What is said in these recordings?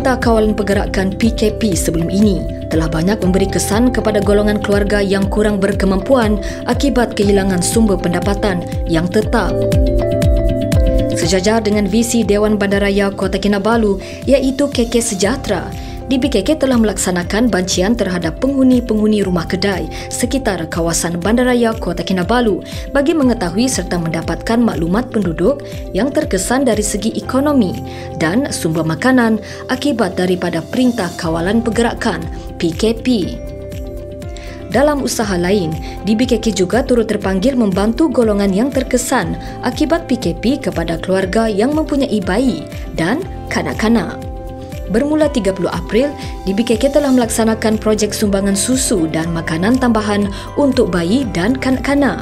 Perintah Kawalan Pergerakan PKP sebelum ini telah banyak memberi kesan kepada golongan keluarga yang kurang berkemampuan akibat kehilangan sumber pendapatan yang tetap. Sejajar dengan visi Dewan Bandaraya Kota Kinabalu iaitu KK Sejahtera, DBKK telah melaksanakan bancian terhadap penghuni-penghuni rumah kedai sekitar kawasan Bandaraya Kota Kinabalu bagi mengetahui serta mendapatkan maklumat penduduk yang terkesan dari segi ekonomi dan sumber makanan akibat daripada Perintah Kawalan Pergerakan PKP. Dalam usaha lain, DBKK juga turut terpanggil membantu golongan yang terkesan akibat PKP kepada keluarga yang mempunyai bayi dan kanak-kanak. Bermula 30 April, DBKK telah melaksanakan projek sumbangan susu dan makanan tambahan untuk bayi dan kanak-kanak.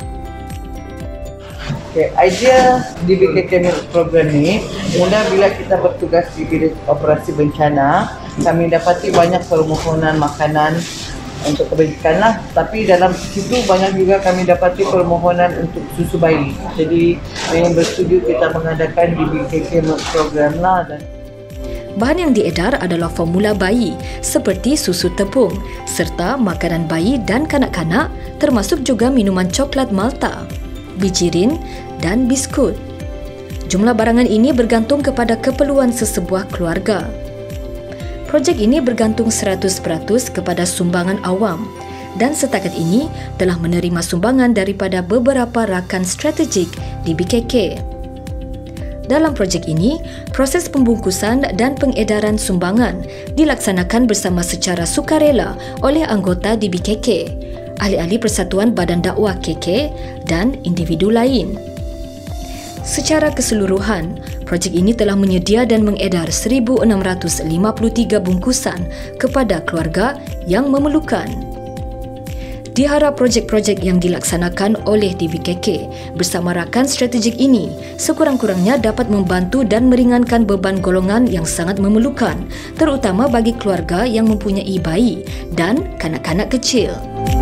Idea DBKK program ini mula bila kita bertugas di bilik operasi bencana, kami dapati banyak permohonan makanan untuk kebajikan lah, tapi dalam situ banyak juga kami dapati permohonan untuk susu bayi. Jadi yang bersetuju kita mengadakan DBKK program lah. Bahan yang diedar adalah formula bayi seperti susu tepung serta makanan bayi dan kanak-kanak termasuk juga minuman coklat Malta, bijirin dan biskut. Jumlah barangan ini bergantung kepada keperluan sesebuah keluarga. Projek ini bergantung 100% kepada sumbangan awam dan setakat ini telah menerima sumbangan daripada beberapa rakan strategik DBKK. Dalam projek ini, proses pembungkusan dan pengedaran sumbangan dilaksanakan bersama secara sukarela oleh anggota DBKK, ahli-ahli Persatuan Badan Dakwah KK dan individu lain. Secara keseluruhan, projek ini telah menyedia dan mengedar 1,653 bungkusan kepada keluarga yang memerlukan. Diharap projek-projek yang dilaksanakan oleh DBKK bersama rakan strategik ini sekurang-kurangnya dapat membantu dan meringankan beban golongan yang sangat memerlukan, terutama bagi keluarga yang mempunyai bayi dan kanak-kanak kecil.